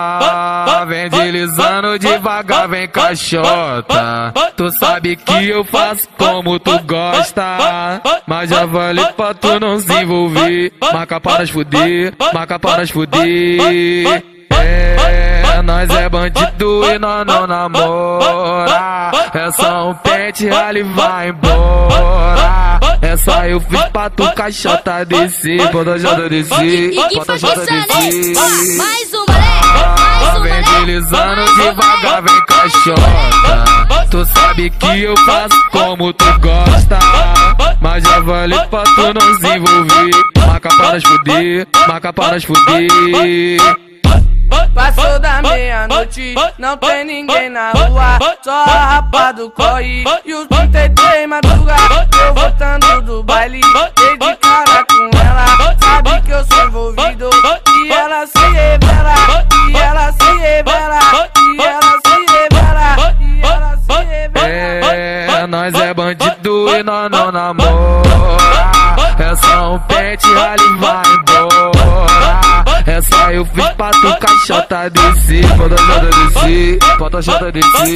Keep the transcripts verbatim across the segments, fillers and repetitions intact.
Vem deslizando devagar, vem caixota. Tu sabe que eu faço como tu gosta, mas já vale pra tu não se envolver. Marca para nós fuder, marca para nós fuder. É, nós é bandido e nós não namora. É só um pente, ali vai embora. É só eu fiz pra tu caixota descer. Bota a jota descer, bota a jota descer. Mais um, moleque, vem deslizando devagar, vem caixota. Tu sabe que eu faço como tu gosta, mas já vale pra tu não se envolver. Marca para nós fuder, marca para nós fuder. Passou da meia-noite, não tem ninguém na rua, só a rapa do corre e os trinta e três madruga. Eu voltando do baile, dei de cara com ela, sabe que eu sou envolvido e ela se revela, e ela se revela, e ela se revela, e ela se revela. É, nós é bandido e nós não namora. É só um pente, ali vai embora. É só eu fiz pra tu caixota descer. Bota a jota descer, bota a jota descer.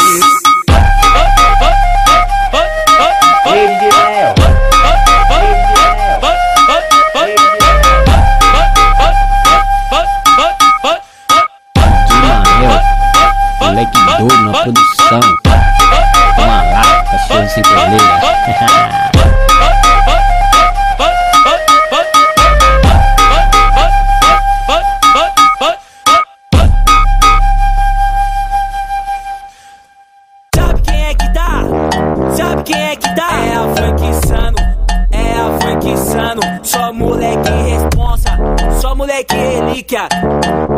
Ei, D J Léo. Moleque doido na produção. Toma lá, cachorro sem torneira. Sabe quem é que tá? É a Frank Insano, é a Frank Insano. Só moleque responsa, só moleque relíquia.